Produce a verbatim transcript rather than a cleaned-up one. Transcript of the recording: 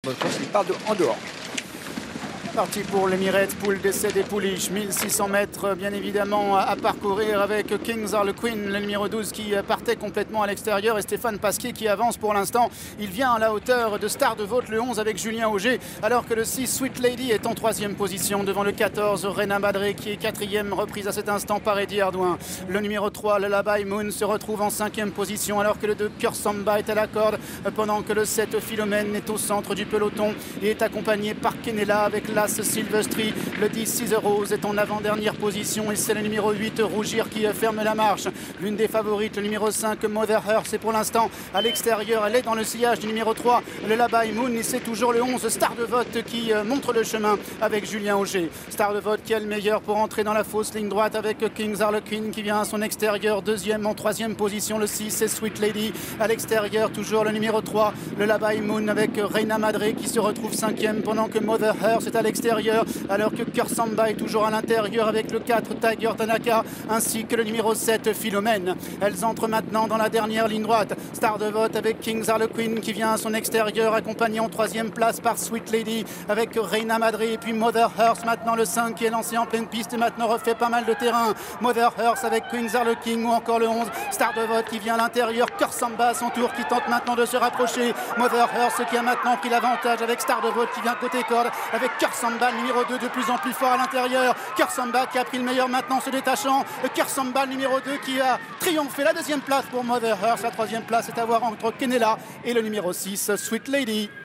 bonne course, il part de, en dehors. Parti pour l'Emirates, poule d'essai des pouliches, mille six cents mètres bien évidemment à parcourir avec Kings Harlequin, le numéro douze qui partait complètement à l'extérieur, et Stéphane Pasquier qui avance pour l'instant. Il vient à la hauteur de Star de Vaute, le onze avec Julien Auger, alors que le six Sweet Lady est en troisième position devant le quatorze Reina Madré qui est quatrième, reprise à cet instant par Eddie Ardouin. Le numéro trois, le Labai Moon, se retrouve en cinquième position, alors que le deux Cœur Samba est à la corde, pendant que le sept Philomène est au centre du peloton et est accompagné par Kenella avec l'As Silvestri. Le dix Caesar Rose est en avant-dernière position et c'est le numéro huit Rougir qui ferme la marche. L'une des favorites, le numéro cinq Mother Earth, est pour l'instant à l'extérieur. Elle est dans le sillage du numéro trois, le Labai Moon, et c'est toujours le onze Star de Vote qui montre le chemin avec Julien Auger. Star de Vote qui est le meilleur pour entrer dans la fausse ligne droite avec Kings Harlequin qui vient à son extérieur. Deuxième en troisième position, le six c'est Sweet Lady. À l'extérieur, toujours le numéro trois, le Labai Moon avec Reina Madré qui se retrouve cinquième, pendant que Mother Earth est à l'extérieur, alors que Cœur Samba est toujours à l'intérieur avec le quatre Tiger Tanaka ainsi que le numéro sept Philomène. Elles entrent maintenant dans la dernière ligne droite. Star de Vote avec Kings Harlequin qui vient à son extérieur, accompagné en troisième place par Sweet Lady avec Reina Madré, et puis Mother Earth maintenant le cinq qui est lancé en pleine piste et maintenant refait pas mal de terrain. Mother Earth avec Kings Harlequin ou encore le onze Star de Vote qui vient à l'intérieur. Cœur Samba à son tour qui tente maintenant de se rapprocher. Mother Earth qui a maintenant pris l'avantage avec Star de Vote qui vient côté corde avec Cœur Samba numéro deux de plus en plus fort à l'intérieur. Cœur Samba qui a pris le meilleur maintenant se détachant. Cœur Samba numéro deux qui a triomphé. La deuxième place pour Mother Earth. La troisième place est à voir entre Kenella et le numéro six Sweet Lady.